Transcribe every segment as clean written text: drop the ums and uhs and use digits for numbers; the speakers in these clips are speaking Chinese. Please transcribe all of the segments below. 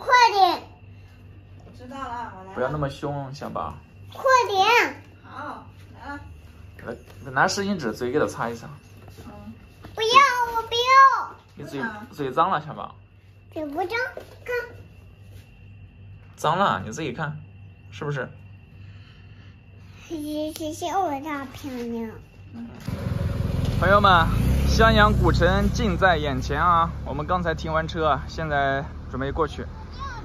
快点！ 知道了，我来。 不要那么凶，小宝。 快点！ 好，来了。 拿湿巾纸嘴给它擦一擦。 不要，我不要。 你嘴脏了，小宝。 嘴不脏，看。 脏了，你自己看，是不是？ 谢谢我大漂亮。 朋友们，襄阳古城近在眼前啊！我们刚才停完车，现在准备过去。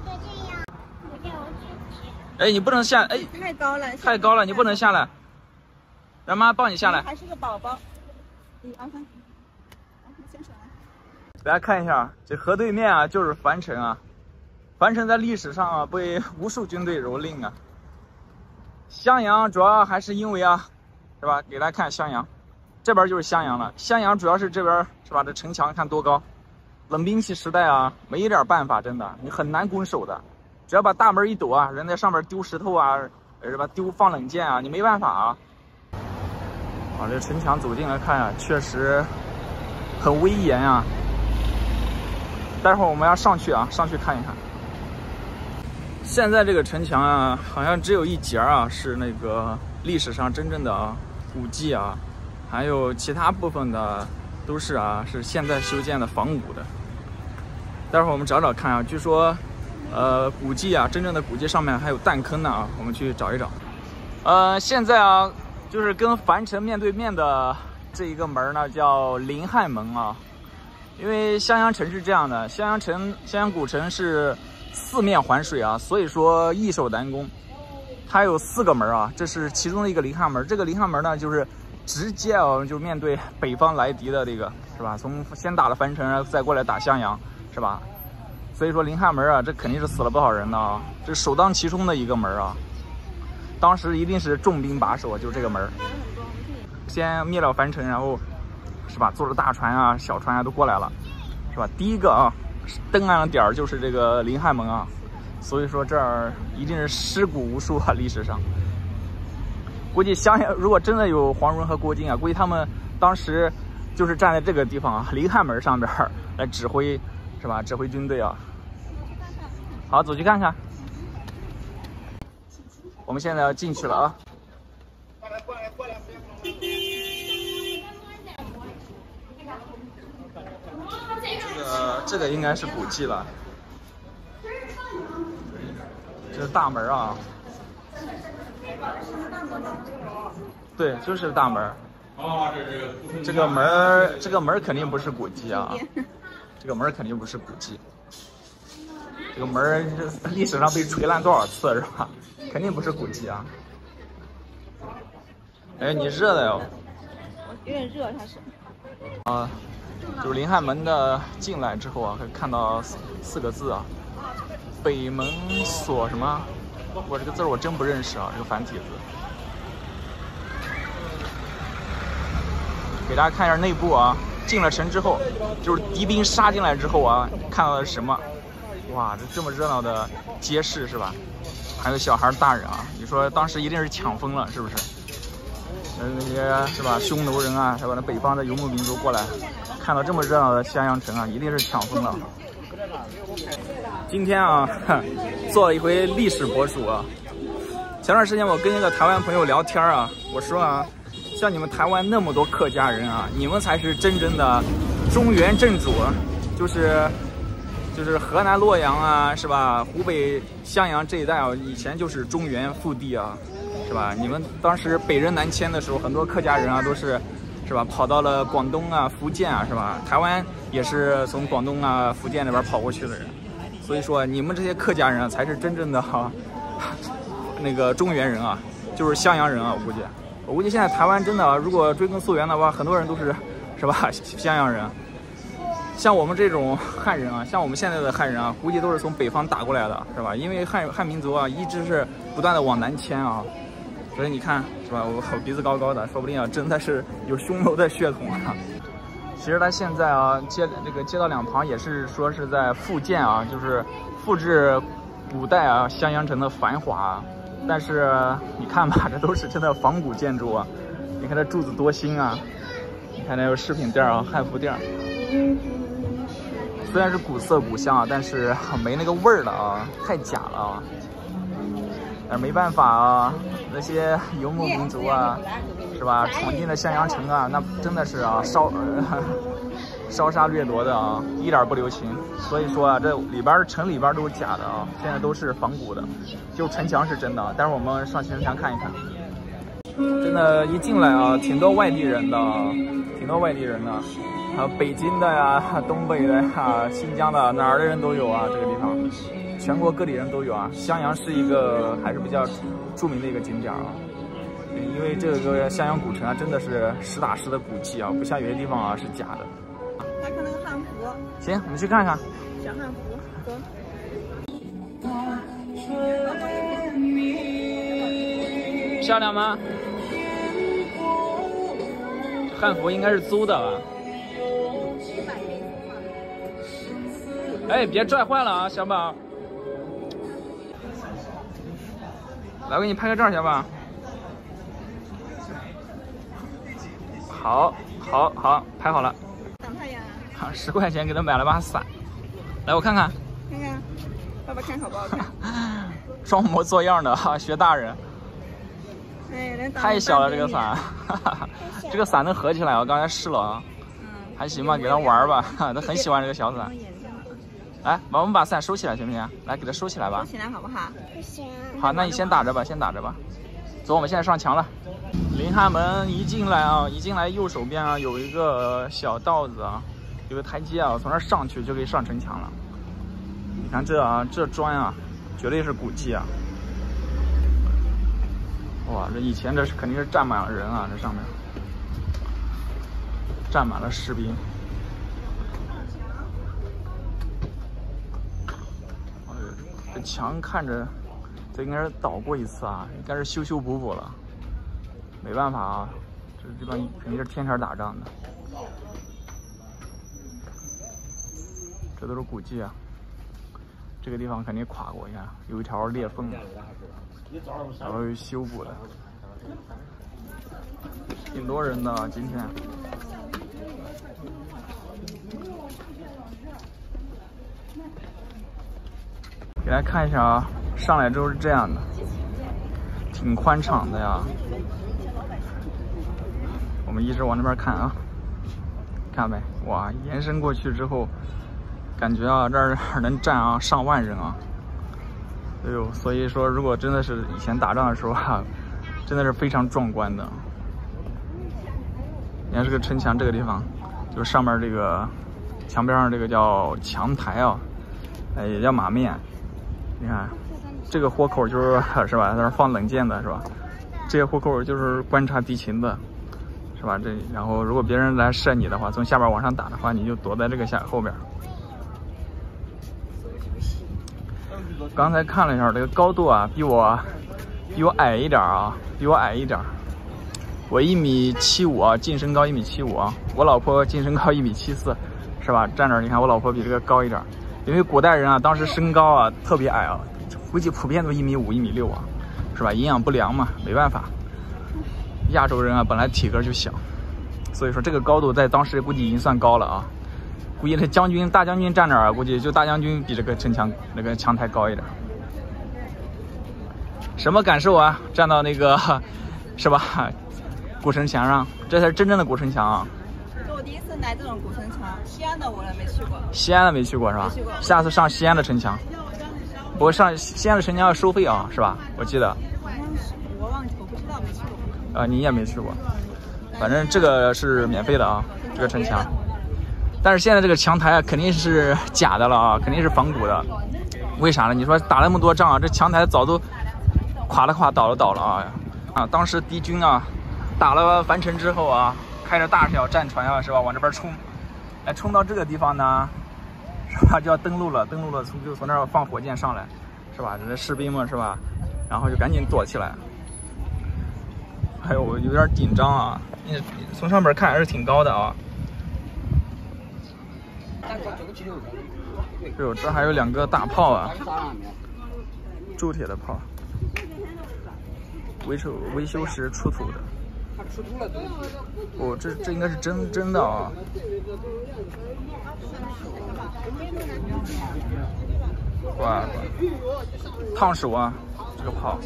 哎，你不能下，哎， 太高了， 太高了，你不能下来，让妈抱你下来。 还是个宝宝。1、2、3，先手来。 大家看一下，这河对面啊，就是樊城啊。樊城在历史上啊，被无数军队蹂躏啊。襄阳主要还是因为啊，是吧？给大家看襄阳，这边就是襄阳了。襄阳主要是这边是吧？这城墙看多高。冷兵器时代啊，没一点办法，真的，你很难攻守的。只要把大门一堵啊，人在上面丢石头啊，是吧？放冷箭啊，你没办法啊。这城墙走近来看啊，确实很威严啊。待会儿我们要上去啊，上去看一看。现在这个城墙啊，好像只有一节啊是那个历史上真正的古迹啊，还有其他部分的都是啊是现在修建的仿古的。待会儿我们找找看啊，据说古迹啊，真正的古迹上面还有弹坑呢啊，我们去找一找。现在啊，就是跟樊城面对面的这一个门呢，叫临汉门啊。因为襄阳城是这样的，襄阳古城是4面环水啊，所以说易守难攻。它有4个门啊，这是其中的一个临汉门。这个临汉门呢，就是直接啊，就面对北方来敌的这个，是吧？先打了樊城，再过来打襄阳，是吧？所以说临汉门啊，这肯定是死了不少人的啊，这是首当其冲的一个门啊。当时一定是重兵把守，就是这个门。先灭了樊城，然后是吧，坐着大船啊、小船啊都过来了，是吧？第一个啊，登岸的点儿就是这个临汉门啊，所以说这儿一定是尸骨无数啊，历史上。估计襄阳如果真的有黄蓉和郭靖啊，估计他们当时就是站在这个地方啊，临汉门上边来指挥，是吧？指挥军队啊。好，走去看看。我们现在要进去了啊。这个应该是古迹了。这是大门啊。对，就是大门。这个门肯定不是古迹啊。这个门肯定不是古迹。这个门历史上被锤烂多少次是吧？肯定不是古迹啊。哎，你热的哟。 有点热，它是。 就是临汉门的进来之后啊，可以看到4个字啊，北门锁什么？我这个字我真不认识啊，这个繁体字。给大家看一下内部啊，进了城之后，就是敌兵杀进来之后啊，看到的是什么？哇，这么热闹的街市是吧？还有小孩大人啊，你说当时一定是抢疯了，是不是？那些是吧，匈奴人啊，是吧？那北方的游牧民族过来，看到这么热闹的襄阳城啊，一定是抢疯了。今天啊，做了一回历史博主啊。前段时间我跟一个台湾朋友聊天啊，我说啊，像你们台湾那么多客家人啊，你们才是真正的中原正主，就是河南洛阳啊，是吧？湖北襄阳这一带啊，以前就是中原腹地啊。是吧？你们当时北人南迁的时候，很多客家人啊都是吧，跑到了广东啊、福建啊，是吧？台湾也是从广东啊、福建那边跑过去的人，所以说你们这些客家人啊，才是真正的那个中原人啊，就是襄阳人啊。我估计现在台湾真的，如果追根溯源的话，很多人都是吧襄阳人。像我们这种汉人啊，像我们现在的汉人啊，估计都是从北方打过来的，是吧？因为汉民族啊，一直是不断的往南迁啊。所以你看，是吧？我鼻子高高的，说不定啊，真的是有匈奴的血统啊。其实它现在啊，街道两旁也是说是在复建啊，就是复制古代啊襄阳城的繁华啊。但是你看吧，这都是真的仿古建筑啊。你看这柱子多新啊！你看那有饰品店啊、汉服店。 虽然是古色古香啊，但是没那个味儿了啊，太假了啊。但是没办法啊，那些游牧民族啊，是吧？闯进了襄阳城啊，那真的是啊，烧杀掠夺的啊，一点不留情。所以说啊，这里边城里边都是假的啊，现在都是仿古的，就城墙是真的。待会儿我们上城墙看一看。真的，一进来啊，挺多外地人的，挺多外地人的，还有北京的呀、东北的呀、新疆的，哪儿的人都有啊，这个地方。全国各地人都有啊，襄阳是一个还是比较著名的一个景点啊，因为这个襄阳古城啊，真的是实打实的古迹啊，不像有些地方啊是假的。 来看那个汉服。 行，我们去看看。 小汉服，走。 漂亮吗？汉服应该是租的吧？哎，别拽坏了啊，小宝。来，我给你拍个照，小宝。好，拍好了。 挡太阳。 好，10块钱给他买了把伞。来，我看看。 看看，爸爸看好不好看？ 装模作样的哈，学大人。 哎， 太小了这个伞，这个伞能合起来，我刚才试了啊。还行吧，给他玩吧，他很喜欢这个小伞。来，我们把伞收起来行不行？来，给它收起来吧。 收起来好不好？ 不行。 好，那你先打着吧，先打着吧。走，我们现在上墙了。临汉门一进来啊，一进来右手边啊有一个小道子啊，有个台阶啊，从那上去就可以上城墙了。你看这啊，这砖啊，绝对是古迹啊。哇，这以前这是肯定是站满了人啊，这上面站满了士兵。这墙看着，这应该是倒过一次啊，应该是修补补了。没办法啊，这地方肯定是天天打仗的。这都是古迹啊，这个地方肯定垮过，你看有一条裂缝，然后又修补的，挺多人的今天。给大家看一下啊，上来之后是这样的，挺宽敞的呀。我们一直往那边看啊，看没？哇，延伸过去之后，感觉啊这儿能站啊上万人啊。哎呦，所以说如果真的是以前打仗的时候啊，真的是非常壮观的。你看这个城墙这个地方，就是上面这个墙边上这个叫墙台啊，也叫马面。你看，这个豁口就是是吧，在那放冷箭的是吧？这些豁口就是观察敌情的，是吧？这然后如果别人来射你的话，从下边往上打的话，你就躲在这个后边。刚才看了一下这个高度啊，比我矮一点啊，比我矮一点。我1.75米啊，净身高1.75米啊。我老婆净身高1.74米，是吧？站这儿，你看我老婆比这个高一点。因为古代人啊，当时身高啊特别矮啊，估计普遍都1.5米、1.6米啊，是吧？营养不良嘛，没办法。亚洲人啊，本来体格就小，所以说这个高度在当时估计已经算高了啊。估计这大将军站那儿，估计就大将军比这个那个墙台高一点。什么感受啊？站到那个是吧？古城墙上，这才是真正的古城墙啊。 我第一次来这种古城墙，西安的我也没去过。 西安的没去过是吧？没去过。下次上西安的城墙。不过上西安的城墙要收费啊，是吧？我记得。 好像是，我忘记，我不知道，没去过。 你也没去过。反正这个是免费的啊，这个城墙。但是现在这个墙台啊，肯定是假的了啊，肯定是仿古的。为啥呢？你说打了那么多仗啊，这墙台早都垮了倒了啊！当时敌军啊，打了樊城之后啊，开着大小战船啊，是吧，往这边冲，冲到这个地方呢，是吧，就要登陆了，就从那儿放火箭上来，是吧？这士兵们是吧，然后就赶紧躲起来。哎呦，我有点紧张啊！你从上面看还是挺高的啊。哎呦，这还有2个大炮啊，铸铁的炮，维修时出土的。 哦，这应该是真的啊。乖，烫手啊，这个泡。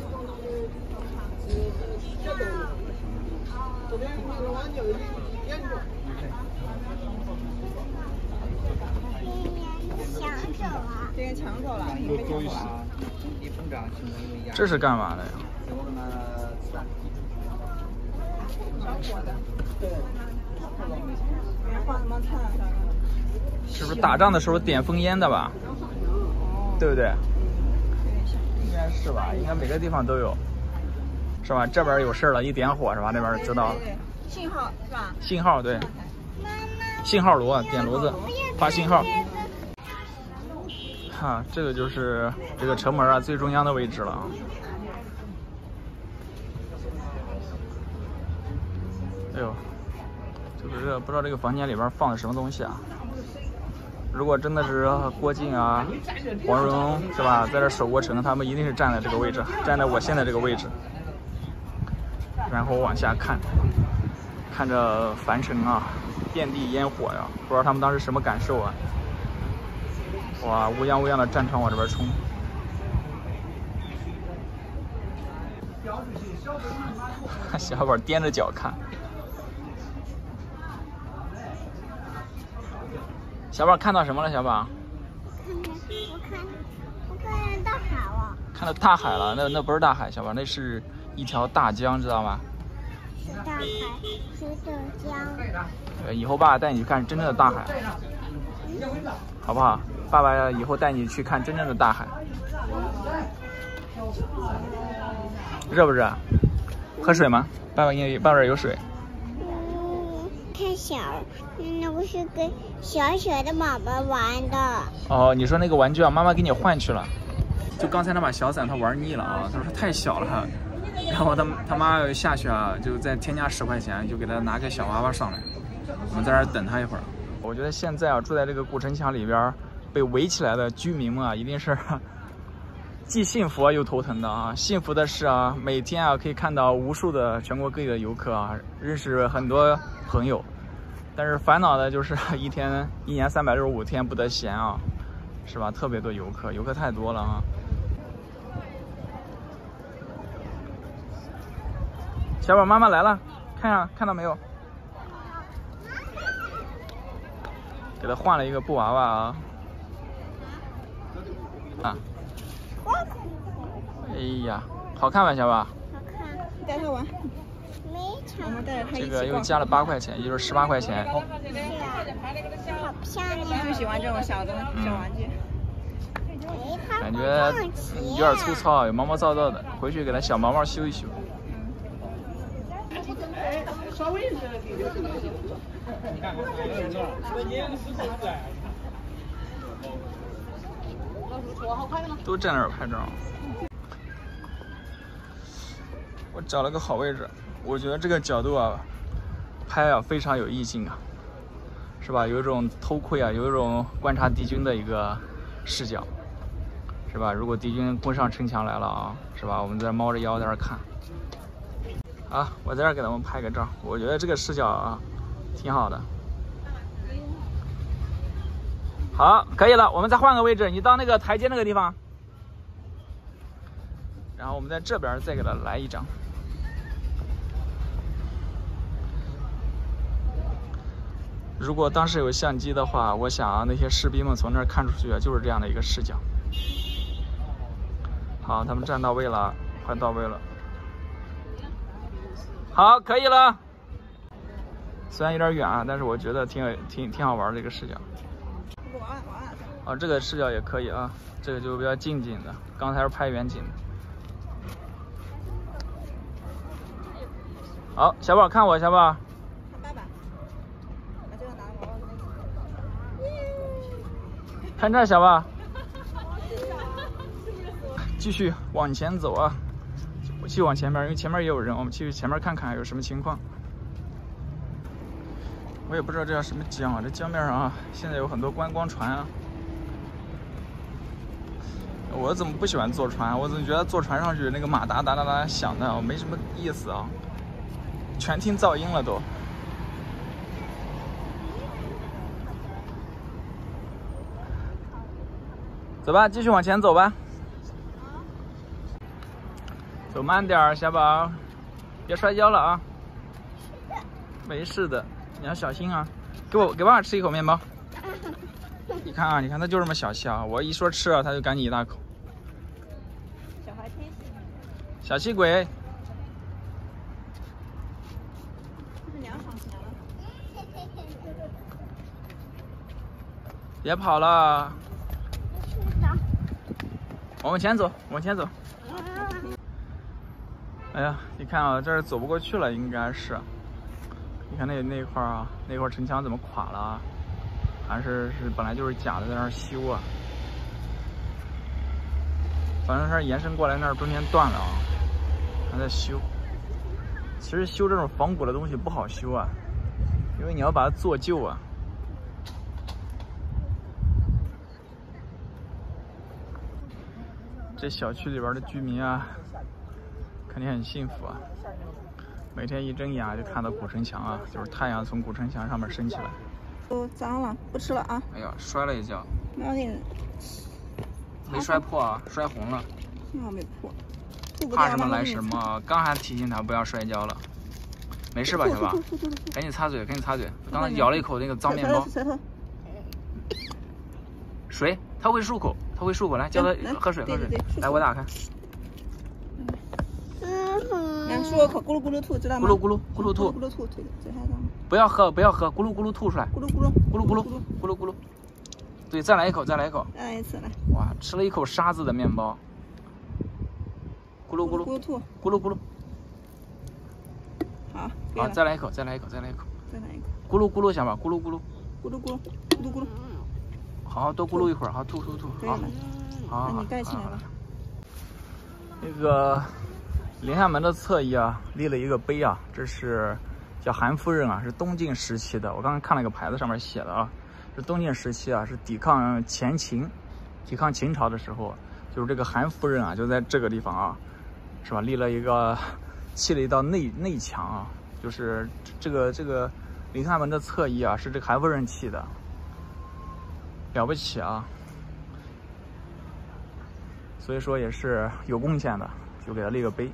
这个抢走了， 这是干嘛的呀？是不是打仗的时候点封烟的吧？对不对？应该是吧，应该每个地方都有，是吧？这边有事了，一点火是吧？那边知道了。 信号是吧？ 信号对。信号炉，点炉子，发信号。哈，这个就是这个城门啊最中央的位置了啊。哎呦，就是这不知道这个房间里边放的什么东西啊。如果真的是郭靖啊、黄蓉是吧，在这守过城，他们一定是站在这个位置，站在我现在这个位置，然后往下看，看着樊城啊，遍地烟火呀，不知道他们当时什么感受啊！哇，乌泱乌泱的战船往这边冲。小宝踮着脚看。小宝看到什么了？小宝？ 我看大海了。 看到大海了？那不是大海，小宝，那是一条大江，知道吗？ 是大海，是豆浆。 以后爸爸带你去看真正的大海，好不好？爸爸以后带你去看真正的大海。热不热？喝水吗？爸爸给你抱着有水。 太小了，那不是跟小的宝宝玩的。 哦，你说那个玩具啊，妈妈给你换去了。就刚才那把小伞，他玩腻了啊，他说太小了，然后他妈下去啊，就再添加10块钱，就给他拿个小娃娃上来。我们在这儿等他一会儿。我觉得现在啊，住在这个古城墙里边被围起来的居民们啊，一定是既幸福啊又头疼的啊。幸福的是啊，每天啊可以看到无数的全国各地的游客啊，认识很多朋友。但是烦恼的就是一年365天不得闲啊，是吧？特别多游客太多了啊。小宝妈妈来了，看到没有？给他换了一个布娃娃啊！啊！哎呀，好看吧，小宝？ 好看。 带他玩。 没抢。 我们带着他一起这个又加了8块钱，也就是18块钱。 是啊，好漂亮。 最喜欢这种小的小玩具。 感觉有点粗糙，有毛毛躁躁的，回去给它小毛毛修一修。 稍微是都站那儿拍照。我找了个好位置，我觉得这个角度啊，拍啊非常有意境啊，是吧？有一种偷窥啊，有一种观察敌军的一个视角，是吧？如果敌军攻上城墙来了啊，是吧？我们在这猫着腰在这看。啊，我在这儿给他们拍个照，我觉得这个视角啊，挺好的。好，可以了，我们再换个位置，你到那个台阶那个地方，然后我们在这边再给他来一张。如果当时有相机的话，我想啊，那些士兵们从那儿看出去啊，就是这样的一个视角。好，他们站到位了，快到位了。好，可以了。虽然有点远啊，但是我觉得挺好玩这个视角。啊，这个视角也可以啊，这个就比较近的，刚才是拍远景的。好，小宝看我，小宝。 看爸爸。把这个拿娃娃看这，小宝。继续往前走啊。继续往前面，因为前面也有人，我们去前面看看有什么情况。我也不知道这叫什么江啊，这江面上啊，现在有很多观光船啊。我怎么不喜欢坐船？我总觉得坐船上去那个马达哒哒哒响的，没什么意思啊。 全听噪音了都。走吧，继续往前走吧。走慢点儿，小宝，别摔跤了啊。没事的，你要小心啊。给爸爸吃一口面包。你看啊，你看他就这么小气啊！我一说吃啊，他就赶紧一大口。 小孩天性。 小气鬼。 是不是凉爽起来了？ 别跑了。往前走，往前走。哎呀，你看啊，这儿走不过去了，应该是。你看那块啊，那块城墙怎么垮了啊？还是本来就是假的，在那儿修啊。反正它延伸过来那儿中间断了啊，还在修。其实修这种仿古的东西不好修啊，因为你要把它做旧啊。这小区里边的居民啊，肯定很幸福啊。每天一睁眼就看到古城墙啊，就是太阳从古城墙上面升起来。 都脏了，不吃了啊！ 哎呀，摔了一跤。 那给你。 没摔破啊，摔红了。 幸好没破。 怕什么来什么，刚还提醒他不要摔跤了。没事吧，小宝？赶紧擦嘴，赶紧擦嘴。刚才咬了一口那个脏面包。水，他会漱口，他会漱口。来，叫他喝水，喝水。来，我打开。 来漱个口，咕噜咕噜吐，知道吗？ 咕噜咕噜咕噜吐， 咕噜吐，嘴还脏。 不要喝，不要喝，咕噜咕噜吐出来。 咕噜咕噜咕噜咕噜咕噜咕噜。对，再来一口，再来一口。 再来一次，来。 哇，吃了一口沙子的面包。咕噜咕噜咕噜吐， 咕噜咕噜。 好， 好，再来一口，再来一口，再来一口。 再来一口。 咕噜咕噜，小宝，咕噜咕噜。 咕噜咕噜咕噜咕噜。 好，多咕噜一会儿，好，吐吐吐，好。好， 那你盖起来了。 那个临汉门的侧翼啊，立了一个碑啊，这是叫韩夫人啊，是东晋时期的。我刚刚看了个牌子，上面写的啊，是东晋时期啊，是抵抗前秦，抵抗秦朝的时候，就是这个韩夫人啊，就在这个地方啊，是吧？立了一个，砌了一道内墙啊，就是这个临汉门的侧翼啊，是这个韩夫人砌的，了不起啊！所以说也是有贡献的，就给他立个碑。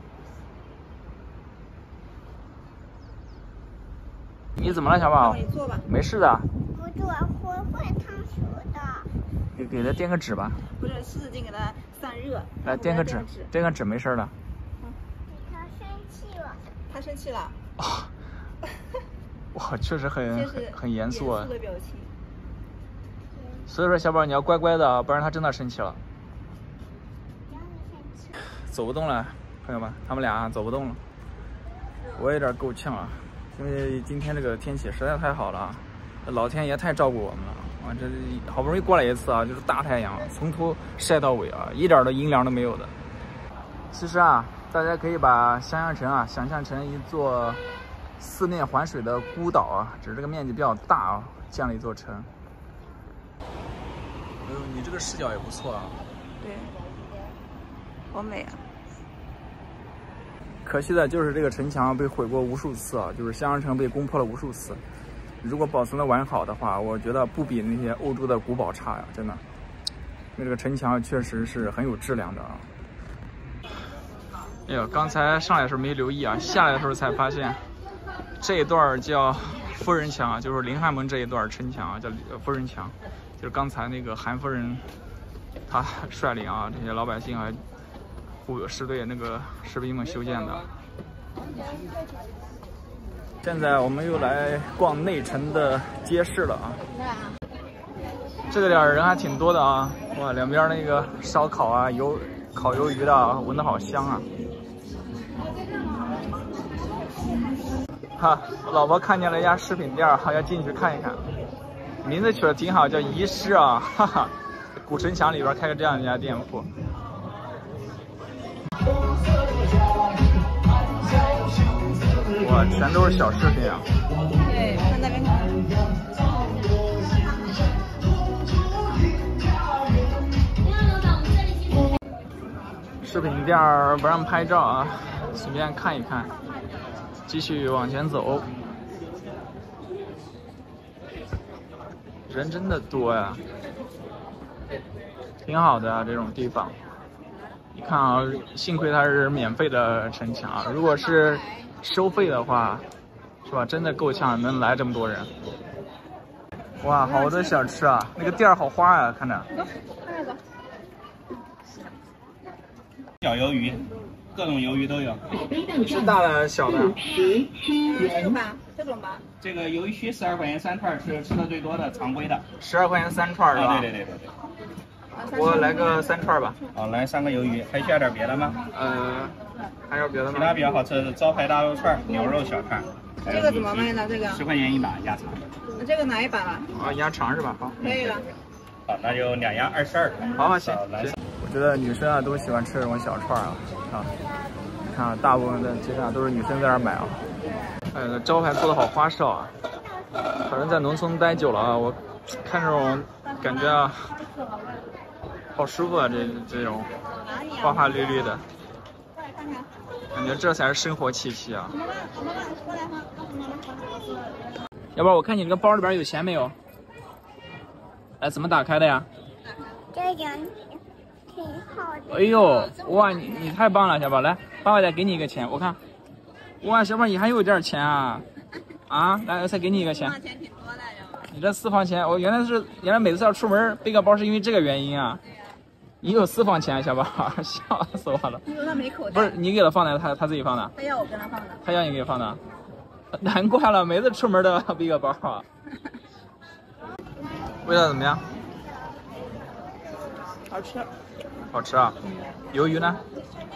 你怎么了，小宝？ 你坐吧。 没事的。 我做会烫手的。 你给他垫个纸吧。 不是湿纸巾给他散热。 来垫个纸，垫个纸没事的。 他生气了。 他生气了。 啊！哇，确实很严肃啊。 严肃的表情。 所以说，小宝你要乖乖的啊，不然他真的生气了。走不动了，朋友们，他们俩走不动了，我有点够呛啊，因为今天这个天气实在太好了啊，老天爷太照顾我们了啊，这好不容易过来一次啊，就是大太阳，从头晒到尾啊，一点的阴凉都没有的。其实啊，大家可以把襄阳城啊想象成一座四面环水的孤岛啊，只是这个面积比较大啊，建了一座城。哎呦，你这个视角也不错啊。 对。好美啊！ 可惜的就是这个城墙被毁过无数次啊，就是襄阳城被攻破了无数次。如果保存的完好的话，我觉得不比那些欧洲的古堡差呀，真的。因为这个城墙确实是很有质量的啊。哎呦，刚才上来的时候没留意啊，下来的时候才发现，这一段叫夫人墙啊，就是临汉门这一段城墙啊，叫夫人墙，就是刚才那个韩夫人她率领啊这些老百姓啊。是对那个士兵们修建的。现在我们又来逛内城的街市了啊！这个点人还挺多的啊！哇，两边那个烧烤啊、烤鱿鱼的啊，闻得好香啊！哈，我老婆看见了一家饰品店，好要进去看一看。名字取得挺好，叫遗失啊！哈哈，古城墙里边开个这样一家店铺。哇，全都是小饰品啊！ 对，看那边看。饰品店不让拍照啊，随便看一看。 继续往前走，人真的多呀，挺好的啊，这种地方。你看啊，幸亏它是免费的城墙啊，如果是收费的话，是吧？真的够呛能来这么多人。哇，好多小吃啊！那个店儿好花啊，看着。 小鱿鱼，各种鱿鱼都有。 是大的、小的。 这个吧，这种吧。 这个鱿鱼须12块钱3串是吃的最多的，常规的。 12块钱3串是吧？ 对。 我来个3串吧。 好，来3个鱿鱼，还需要点别的吗？ 还有别的吗？ 其他比较好吃的是招牌大肉串、牛肉小串。 这个怎么卖呢？这个 10块钱一把鸭肠。 这个哪一把了？ 啊，鸭肠是吧？好， 可以了。 好，那就2鸭22。 好，行。我觉得女生啊都喜欢吃这种小串啊，你看啊，大部分的街上都是女生在这儿买啊。哎，那招牌做的好花哨啊！反正在农村待久了啊，我看这种感觉啊，好舒服啊，这种花花绿绿的，感觉这才是生活气息啊。要不然我看你这个包里边有钱没有？哎，怎么打开的呀？ 这种挺好的。 哎呦，哇，你太棒了，小宝，来，爸爸再给你一个钱，我看。哇，小宝你还有点钱啊！啊，来，我再给你一个钱。 钱挺多的哟。 你这私房钱，我原来每次要出门背个包是因为这个原因啊。你有私房钱，小宝，笑死我了。 因为他没口袋。 不是你给他放的，他自己放的。 他要我跟他放的。 他要你给他放的，难怪了，每次出门都要背个包啊。味道怎么样？ 好吃。 好吃啊。鱿鱼呢？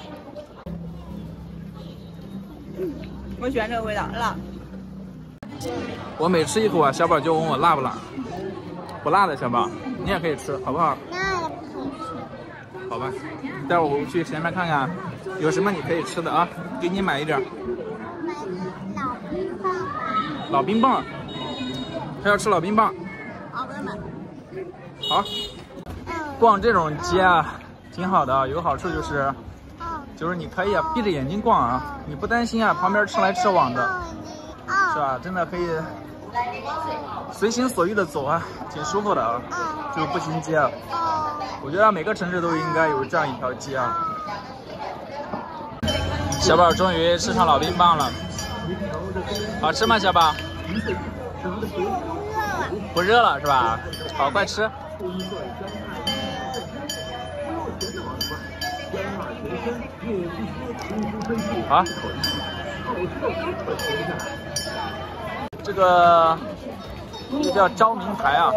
我喜欢这个味道，辣。 我每吃一口啊，小宝就问我辣不辣。不辣的小宝，你也可以吃，好不好？ 那不吃。 好吧，待会儿我去前面看看有什么你可以吃的啊，给你买一点。 买老冰棒吧。 老冰棒，他要吃老冰棒。 好，我要买。 好，逛这种街啊，挺好的啊，有个好处就是你可以啊闭着眼睛逛啊，你不担心啊旁边吃来吃往的，是吧？真的可以随心所欲的走啊，挺舒服的啊，就是步行街啊。我觉得每个城市都应该有这样一条街啊。小宝终于吃上老冰棒了，好吃吗？小宝？不热了是吧？好，快吃。好，这个叫昭明台啊。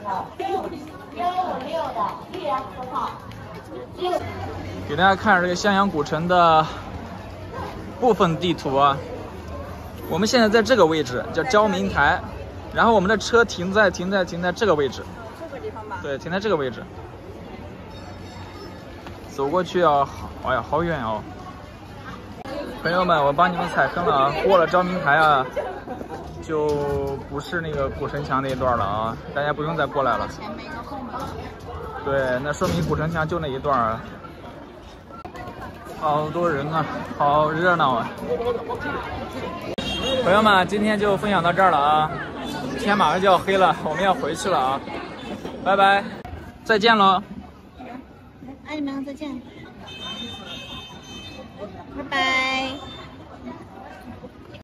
给大家看这个襄阳古城的部分地图啊。我们现在在这个位置叫昭明台，然后我们的车停在这个位置。 这个地方吧。 对，停在这个位置。走过去啊，哎呀，好远哦！朋友们，我帮你们踩坑了啊！过了昭明台啊，就不是那个古城墙那一段了啊，大家不用再过来了。对，那说明古城墙就那一段啊。好多人啊，好热闹啊！朋友们，今天就分享到这儿了啊，天马上就要黑了，我们要回去了啊，拜拜，再见喽！ 爱你们，再见，拜拜。